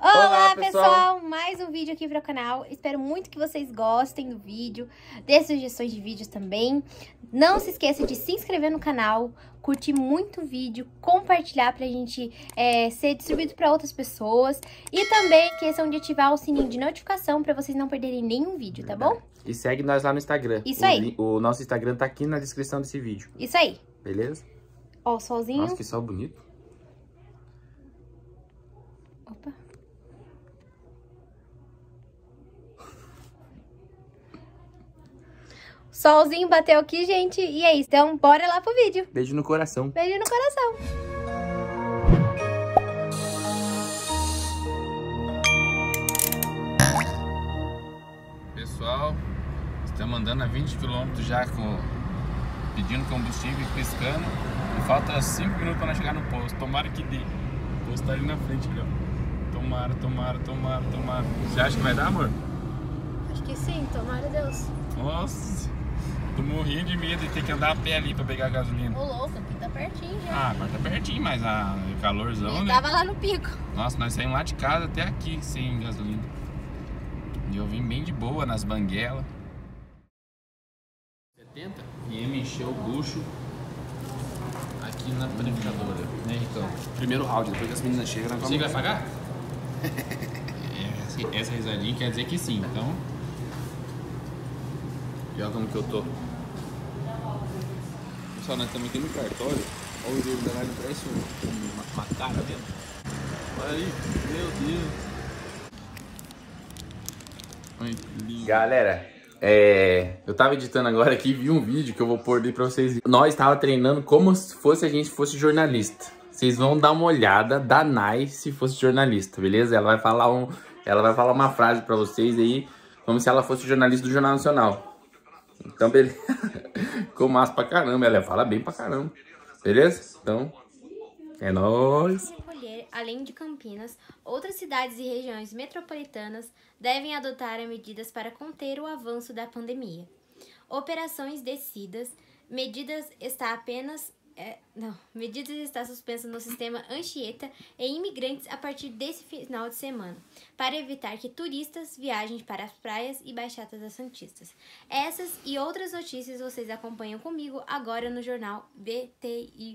Olá, pessoal! Mais um vídeo aqui para o canal. Espero muito que vocês gostem do vídeo, dê sugestões de vídeos também. Não se esqueça de se inscrever no canal, curtir muito o vídeo, compartilhar pra gente ser distribuído para outras pessoas. E também esqueçam de ativar o sininho de notificação para vocês não perderem nenhum vídeo, tá bom? E segue nós lá no Instagram. Isso aí. O nosso Instagram tá aqui na descrição desse vídeo. Isso aí. Beleza? Ó o solzinho. Nossa, que sol bonito. Opa. Solzinho bateu aqui, gente, e é isso. Então, bora lá pro vídeo. Beijo no coração. Beijo no coração. Pessoal, estamos andando a 20 km já pedindo combustível e piscando. E falta 5 minutos para nós chegar no posto. Tomara que dê. O posto tá ali na frente, ó. Tomara. Você acha que vai dar, amor? Acho que sim, tomara Deus. Nossa, tô morrendo de medo de ter que andar a pé ali pra pegar a gasolina. Ô louco, aqui tá pertinho já. Ah, agora tá pertinho, mas o calorzão, né? Tava lá no pico. Nossa, nós saímos lá de casa até aqui sem gasolina. E eu vim bem de boa nas banguelas. 70? Viemos encher o bucho aqui na panificadora, né, Ricão? Primeiro round, depois que as meninas chegam, nós Você vamos... vai pagar? Essa risadinha quer dizer que sim, então... E olha como que eu tô. Pessoal, nós estamos aqui no cartório. Olha o jogo da live, parece uma cara dentro. Olha aí, meu Deus. Olha que lindo. Galera, eu tava editando agora aqui, vi um vídeo que eu vou pôr ali pra vocês. Nós tava treinando como se a gente fosse jornalista. Vocês vão dar uma olhada da Nai se fosse jornalista, beleza? Ela vai falar uma frase pra vocês aí, como se ela fosse jornalista do Jornal Nacional. Então, beleza. Ficou massa pra caramba, ela fala bem pra caramba. Beleza? Então, é nóis. Além de Campinas, outras cidades e regiões metropolitanas devem adotar medidas para conter o avanço da pandemia. Operações descidas, medidas está suspensa no sistema Anchieta e imigrantes a partir desse final de semana, para evitar que turistas viajem para as praias e Baixadas das Santistas. Essas e outras notícias vocês acompanham comigo agora no jornal VTV.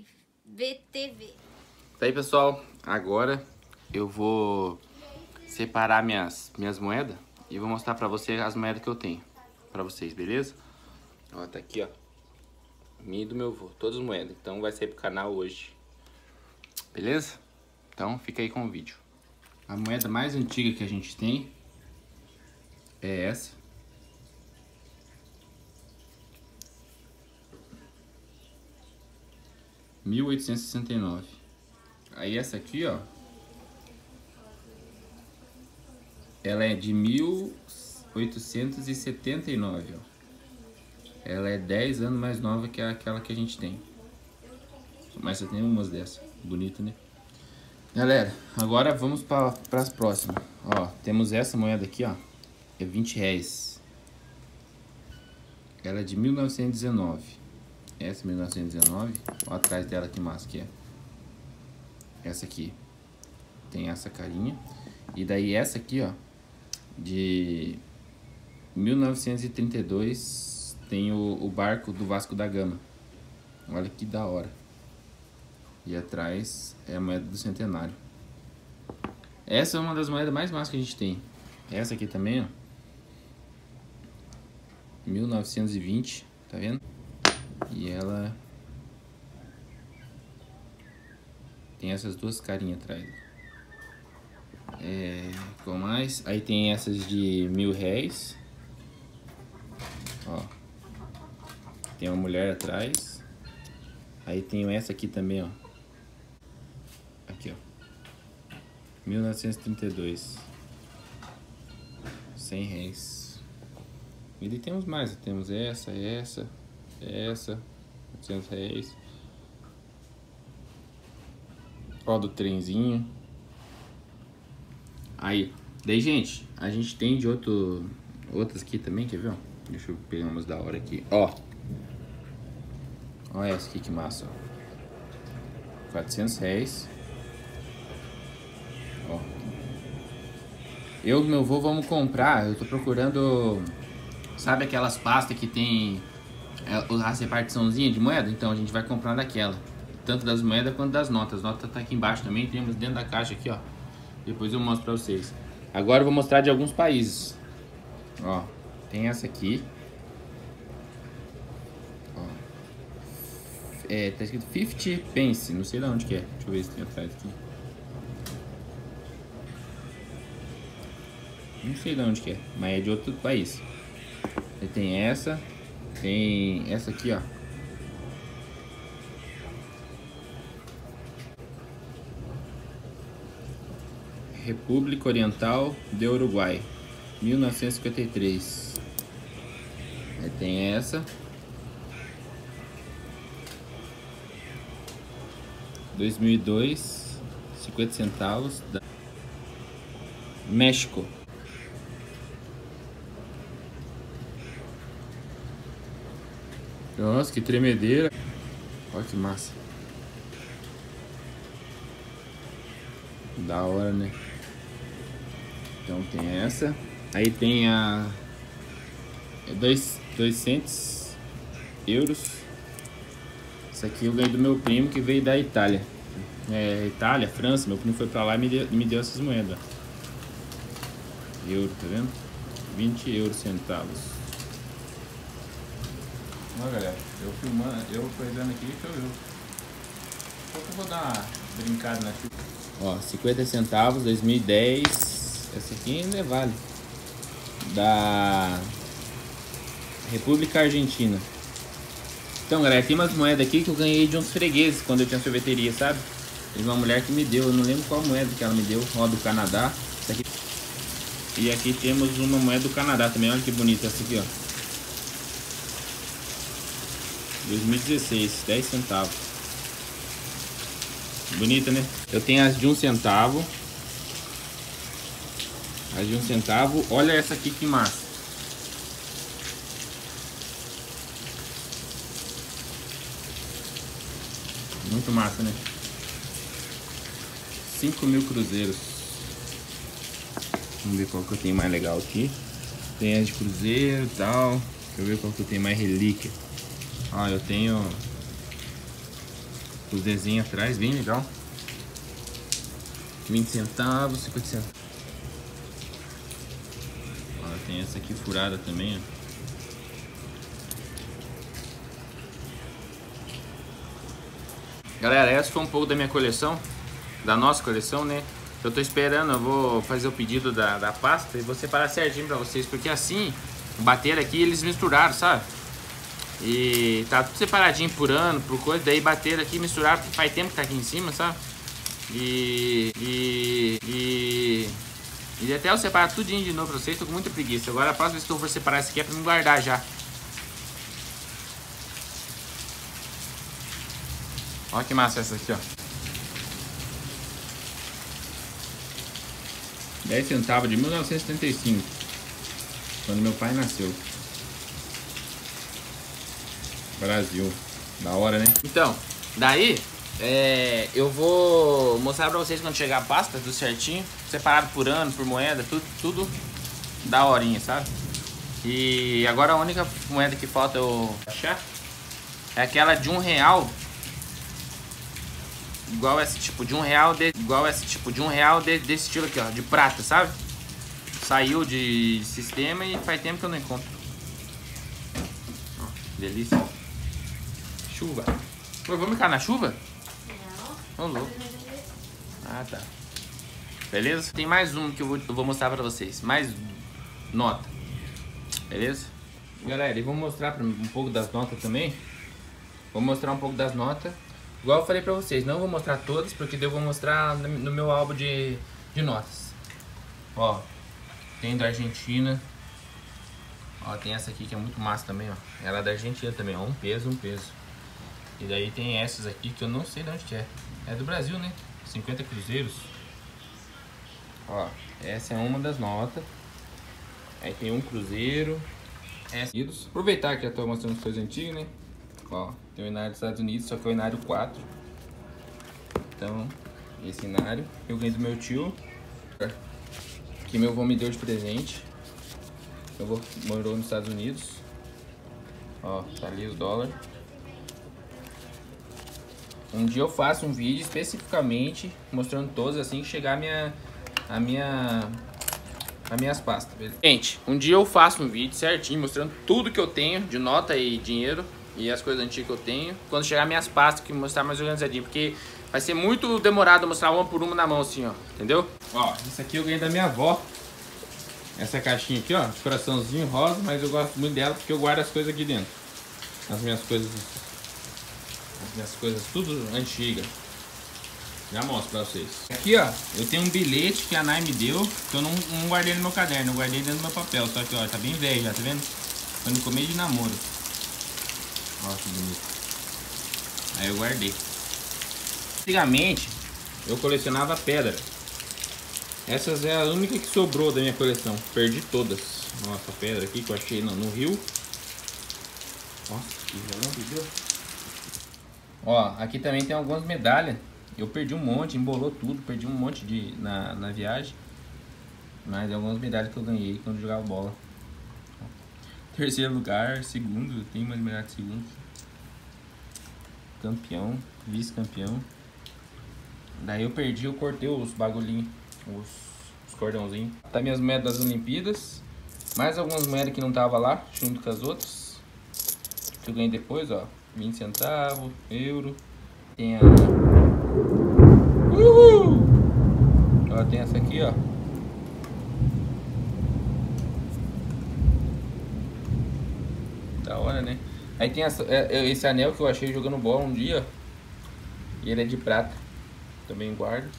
Tá aí, pessoal, agora eu vou separar minhas moedas e vou mostrar pra vocês as moedas que eu tenho pra vocês, beleza? Ó, tá aqui, ó, minha e do meu avô, todas as moedas, então vai sair pro canal hoje, beleza? Então fica aí com o vídeo. A moeda mais antiga que a gente tem é essa. (1869). Aí essa aqui, ó, ela é de 1879, ó. Ela é 10 anos mais nova que aquela que a gente tem. Mas eu tenho umas dessas, bonita, né? Galera, agora vamos para as próximas. Ó, temos essa moeda aqui, ó, é 20 reais. Ela é de 1919. Essa é 1919. Ó, atrás dela que massa que é. Essa aqui tem essa carinha. E daí essa aqui, ó, de 1932, tem o barco do Vasco da Gama. Olha que da hora. E atrás é a moeda do centenário. Essa é uma das moedas mais massas que a gente tem. Essa aqui também, ó, 1920, tá vendo? E ela tem essas duas carinhas atrás. Com mais. Aí tem essas de 1000 reais. Ó. Tem uma mulher atrás. Aí tem essa aqui também, ó. Aqui, ó. 1932. 100 reais. E daí temos mais. Temos essa. 800 reais. Ó, do trenzinho. Aí, daí, gente, a gente tem de outras aqui também, quer ver, ó? Deixa eu pegar umas da hora aqui, ó. Olha essa aqui que massa, ó. 400 reais. Ó. Eu e meu avô vamos comprar. Eu tô procurando. Sabe aquelas pastas que tem as repartiçãozinha de moeda? Então a gente vai comprar daquela. Tanto das moedas quanto das notas. As notas tá aqui embaixo também. Temos dentro da caixa aqui, ó. Depois eu mostro pra vocês. Agora eu vou mostrar de alguns países. Ó, tem essa aqui. Ó. Tá escrito 50 pence. Não sei de onde que é. Deixa eu ver se tem atrás aqui. Não sei de onde que é, mas é de outro país. Aí tem essa aqui, ó. República Oriental do Uruguai, 1953. Aí tem essa. 2002, 50 centavos. México. Nossa, que tremedeira. Olha que massa. Da hora, né? Então tem essa. Aí tem a 200 euros. Isso aqui eu ganhei do meu primo que veio da Itália. Itália, França. Meu primo foi pra lá e me deu essas moedas. Euro, tá vendo? 20 euros centavos. Olha, galera, eu filmando, eu coisando aqui, deixa eu ver. Só que eu vou dar uma brincada na chuva. Ó, 50 centavos, 2010. Essa aqui ainda vale. Da República Argentina. Então, galera, tem umas moedas aqui que eu ganhei de uns fregueses quando eu tinha sorveteria, sabe? Teve uma mulher que me deu, eu não lembro qual moeda que ela me deu. Ó, do Canadá. Essa aqui. E aqui temos uma moeda do Canadá também, olha que bonita essa aqui, ó. 2016, 10 centavos. Bonita, né? Eu tenho as de 1 centavo. As de 1 centavo. Olha essa aqui que massa. Muito massa, né? 5.000 cruzeiros. Vamos ver qual que eu tenho mais legal aqui. Tem as de cruzeiro e tal. Deixa eu ver qual que eu tenho mais relíquia. Ó, eu tenho os desenhos atrás, bem legal. 20 centavos, 50 centavos. Ó, tem essa aqui furada também, ó. Galera, essa foi um pouco da minha coleção, da nossa coleção, né? Eu tô esperando, eu vou fazer o pedido da pasta e vou separar certinho pra vocês, porque assim, bater aqui, eles misturaram, sabe? E tá tudo separadinho por ano, por coisa, daí bateram aqui, misturaram, porque faz tempo que tá aqui em cima, sabe? E até eu separar tudinho de novo pra vocês, tô com muita preguiça. Agora a próxima vez que eu for separar isso aqui é pra me guardar já. Olha que massa essa aqui, ó. 10 centavos de 1975, quando meu pai nasceu. Brasil, da hora, né? Então, daí eu vou mostrar pra vocês quando chegar a pasta, tudo certinho, separado por ano, por moeda, tudo da horinha, sabe? E agora a única moeda que falta eu achar é aquela de R$1, igual esse tipo de R$1 desse estilo aqui, ó, de prata, sabe? Saiu de sistema e faz tempo que eu não encontro. Ó, delícia. Chuva. Pô, vamos ficar na chuva? Não. Ô, louco. Ah, tá. Beleza? Tem mais um que eu vou mostrar pra vocês. Mais nota. Beleza? Galera, e vou mostrar um pouco das notas também. Vou mostrar um pouco das notas. Igual eu falei pra vocês, não vou mostrar todas, porque eu vou mostrar no meu álbum de notas. Ó, tem da Argentina. Ó, tem essa aqui que é muito massa também, ó. Ela é da Argentina também, ó. Um peso. E daí tem essas aqui que eu não sei de onde que é. É do Brasil, né? 50 cruzeiros. Ó, essa é uma das notas. Aí tem um cruzeiro. Aproveitar que eu tô mostrando as coisas antigas, né? Ó, tem o inário dos Estados Unidos, só que é o inário 4. Então, esse inário eu ganhei do meu tio. que meu avô me deu de presente. Meu avô morou nos Estados Unidos. Ó, tá ali os dólares. Um dia eu faço um vídeo especificamente mostrando todos assim que chegar as minhas pastas, beleza? Gente, um dia eu faço um vídeo certinho mostrando tudo que eu tenho de nota e dinheiro e as coisas antigas que eu tenho. Quando chegar minhas pastas, que mostrar mais organizadinho, porque vai ser muito demorado mostrar uma por uma na mão assim, ó, entendeu? Ó, isso aqui eu ganhei da minha avó. Essa caixinha aqui, ó, de coraçãozinho rosa, mas eu gosto muito dela porque eu guardo as coisas aqui dentro. As minhas coisas tudo antigas. Já mostro pra vocês. Aqui, ó, eu tenho um bilhete que a Nai me deu, que eu não guardei no meu caderno, eu guardei dentro do meu papel. Só que, ó, tá bem velho já, tá vendo? Foi no começo de namoro. Ó, que bonito. Aí eu guardei. Antigamente, eu colecionava pedra. Essas é a única que sobrou da minha coleção. Perdi todas. Nossa, pedra aqui que eu achei no rio. Nossa, que violão que deu. Ó, aqui também tem algumas medalhas. Eu perdi um monte, embolou tudo, perdi um monte na viagem. Mas algumas medalhas que eu ganhei quando jogava bola. Terceiro lugar, segundo, tem uma medalha de segundo. Campeão, vice-campeão. Daí eu perdi, eu cortei os bagulhinhos, os cordãozinhos. Tá minhas moedas das Olimpíadas. Mais algumas moedas que não tava lá, junto com as outras. Que eu ganhei depois, ó. 20 centavos, euro. Tem a... Ó, tem essa aqui, ó. Da hora, né? Aí tem esse anel que eu achei jogando bola um dia. E ele é de prata. Também guardo.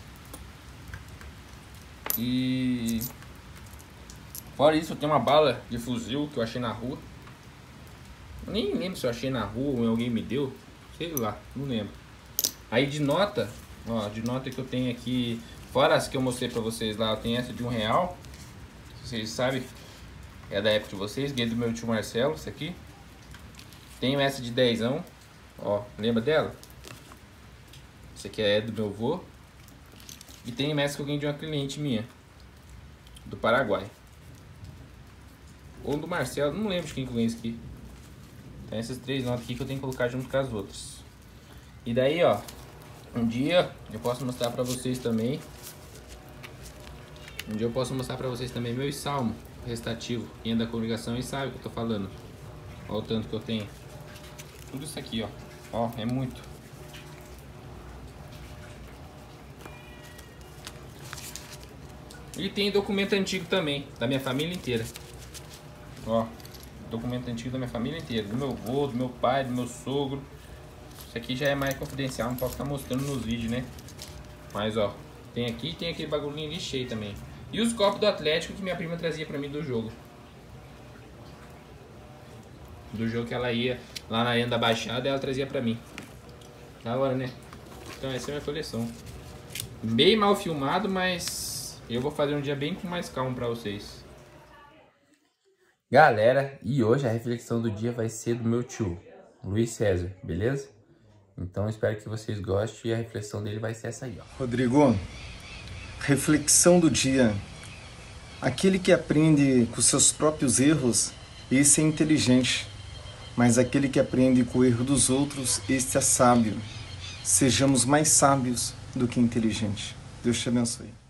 E... fora isso, eu tenho uma bala de fuzil que eu achei na rua. Nem lembro se eu achei na rua ou alguém me deu. Sei lá, não lembro. Aí de nota, ó, de nota que eu tenho aqui, fora as que eu mostrei pra vocês lá, eu tenho essa de R$1. Vocês sabem, é da época de vocês, ganhei do meu tio Marcelo, essa aqui. Tenho essa de 10, ó, lembra dela? Essa aqui é do meu avô. E tem essa que eu ganhei de uma cliente minha, do Paraguai. Ou do Marcelo, não lembro de quem que eu ganhei isso aqui. Tem essas 3 notas aqui que eu tenho que colocar junto com as outras. E daí, ó, um dia eu posso mostrar pra vocês também. Um dia eu posso mostrar pra vocês também meu salmo restativo. Quem é da congregação e sabe o que eu tô falando. Olha o tanto que eu tenho. Tudo isso aqui, ó. Ó, é muito. E tem documento antigo também, da minha família inteira. Ó, documento antigo da minha família inteira. Do meu avô, do meu pai, do meu sogro. Isso aqui já é mais confidencial, não posso ficar mostrando nos vídeos, né? Mas, ó, tem aqui e tem aquele bagulhinho ali cheio também. E os copos do Atlético que minha prima trazia pra mim do jogo. Do jogo que ela ia lá na Arena da Baixada, ela trazia pra mim. Da hora, né? Então essa é a minha coleção. Bem mal filmado, mas eu vou fazer um dia bem com mais calma pra vocês. Galera, e hoje a reflexão do dia vai ser do meu tio, Luiz César, beleza? Então espero que vocês gostem e a reflexão dele vai ser essa aí, ó. Rodrigo, reflexão do dia. Aquele que aprende com seus próprios erros, esse é inteligente. Mas aquele que aprende com o erro dos outros, este é sábio. Sejamos mais sábios do que inteligentes. Deus te abençoe.